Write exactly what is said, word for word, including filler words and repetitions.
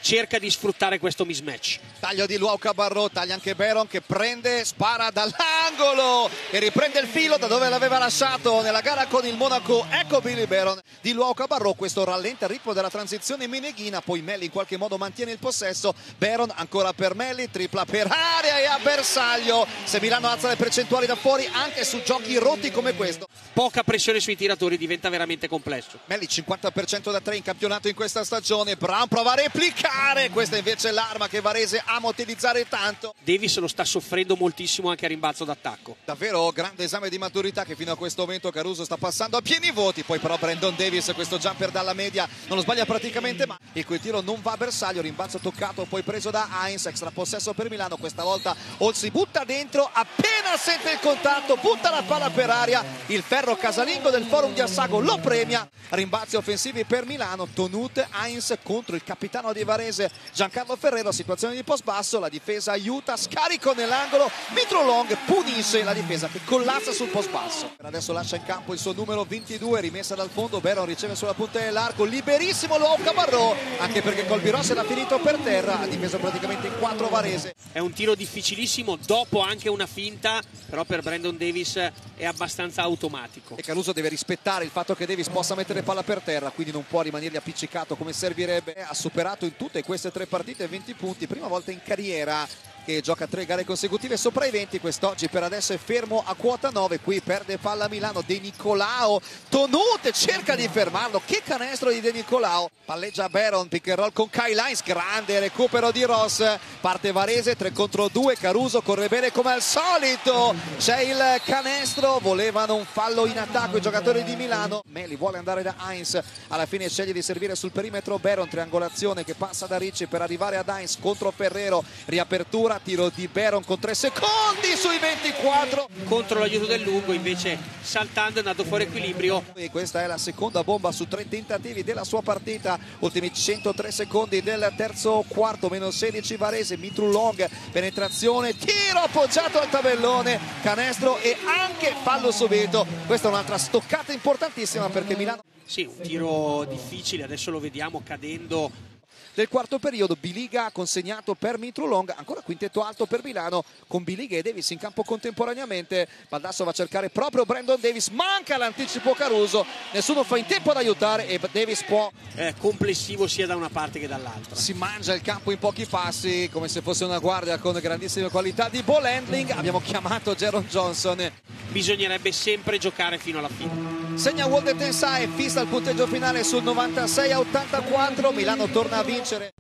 cerca di sfruttare questo mismatch. Taglio di Luau Cabarrot, taglia anche Beron che prende, spara dall'angolo e riprende il filo da dove l'aveva lasciato nella gara con il Monaco. Ecco Billy Beron di Luau Cabarrot, questo rallenta il ritmo della transizione meneghina, poi Melli in qualche modo mantiene il possesso. Beron ancora per Melli, tripla per area e a bersaglio. Se Milano alza le percentuali da fuori anche su giochi rotti come questo, poca pressione sui tiratori, diventa veramente complesso. Melli cinquanta per cento da tre in campionato in questa stagione. Brown prova a replicare, questa invece è l'arma che Varese ama utilizzare tanto. Davis lo sta soffrendo moltissimo anche a rimbalzo d'attacco. Davvero grande esame di maturità che fino a questo momento Caruso sta passando a pieni voti. Poi però Brandon Davis, questo jumper dalla media non lo sbaglia praticamente mai, e quel tiro non va a bersaglio. Rimbalzo toccato poi preso da Heinz, extra possesso per Milano. Questa volta Olsi butta dentro, appena sente il contatto butta la palla per aria. Il ferro casalingo del Forum di Assago lo premia. Rimbalzi offensivi per Milano. Tonut, Heinz contro il capitano di Varese Giancarlo Ferrero, situazione di post basso, la difesa aiuta, scarico nell'angolo, Mitro Long punisce la difesa che collassa sul post basso. Adesso lascia in campo il suo numero ventidue, rimessa dal fondo, Beron riceve sulla punta dell'arco, liberissimo Luau Cabarrot, anche perché Colbiros era finito per terra, ha difeso praticamente in quattro Varese. È un tiro difficilissimo, dopo anche una finta, però per Brandon Davis è abbastanza automatico. E Caruso deve rispettare il fatto che Davis possa mettere palla per terra, quindi non può rimanergli appiccicato come servirebbe. Ha superato in tutte queste tre partite venti punti, prima volta in carriera che gioca tre gare consecutive sopra i venti. Quest'oggi per adesso è fermo a quota nove. Qui perde palla Milano. De Nicolao, Tonut cerca di fermarlo, che canestro di De Nicolao, palleggia Beron, pick and roll con Kyle Heinz, grande recupero di Ross, parte Varese tre contro due, Caruso corre bene come al solito, c'è il canestro, volevano un fallo in attacco i giocatori di Milano. Meli vuole andare da Heinz, alla fine sceglie di servire sul perimetro Beron, triangolazione che passa da Ricci per arrivare ad Heinz contro Ferrero, riapertura, tiro di Beron con tre secondi sui ventiquattro, contro l'aiuto del lungo, invece saltando è andato fuori equilibrio. E questa è la seconda bomba su tre tentativi della sua partita, ultimi centotré secondi del terzo quarto, meno sedici Varese. Mitru Long, penetrazione, tiro appoggiato al tabellone, canestro e anche fallo subito. Questa è un'altra stoccata importantissima perché Milano, sì, un tiro difficile, adesso lo vediamo cadendo del quarto periodo. Biliga ha consegnato per Mitru Long, ancora quintetto alto per Milano con Biliga e Davis in campo contemporaneamente. Baldasso va a cercare proprio Brandon Davis, manca l'anticipo Caruso, nessuno fa in tempo ad aiutare e Davis può, è complessivo sia da una parte che dall'altra, si mangia il campo in pochi passi come se fosse una guardia con grandissime qualità di ball handling. Abbiamo chiamato Jaron Johnson, bisognerebbe sempre giocare fino alla fine. Segna Walden Tensai, fissa il punteggio finale sul novantasei a ottantaquattro. Milano torna a vincere.